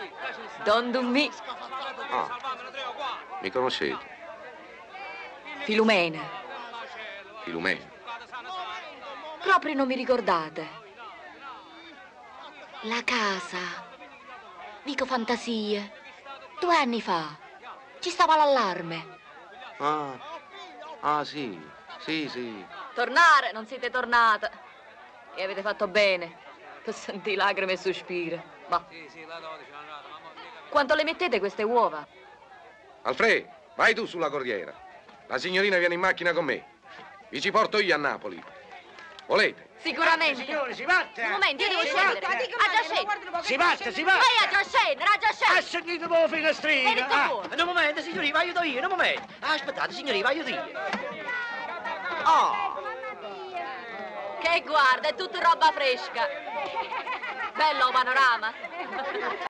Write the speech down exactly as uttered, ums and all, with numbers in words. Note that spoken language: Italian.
Don Dummi. Ah, mi conoscete? Filumena. Filumena. Proprio non mi ricordate. La casa. Vico Fantasie. Due anni fa. Ci stava l'allarme. Ah, ah sì, sì, sì. Tornare, non siete tornata. E avete fatto bene. Per sentire lacrime e sospiri. Ma. Quanto le mettete queste uova? Alfred, vai tu sulla corriera. La signorina viene in macchina con me. Vi ci porto io a Napoli. Volete? Sicuramente. Signore, si batte! Un momento, io devo scendere. Ha già sceso. Si batte, si batte! Lei ha già scendere, ha già Ha sceso. sentito la finestrina! Hai detto Ah, buono. Un momento, signorina, aiuto io, un momento. Ah, aspettate, signorina, aiuto io. Oh! Che guarda, è tutta roba fresca. Bello panorama.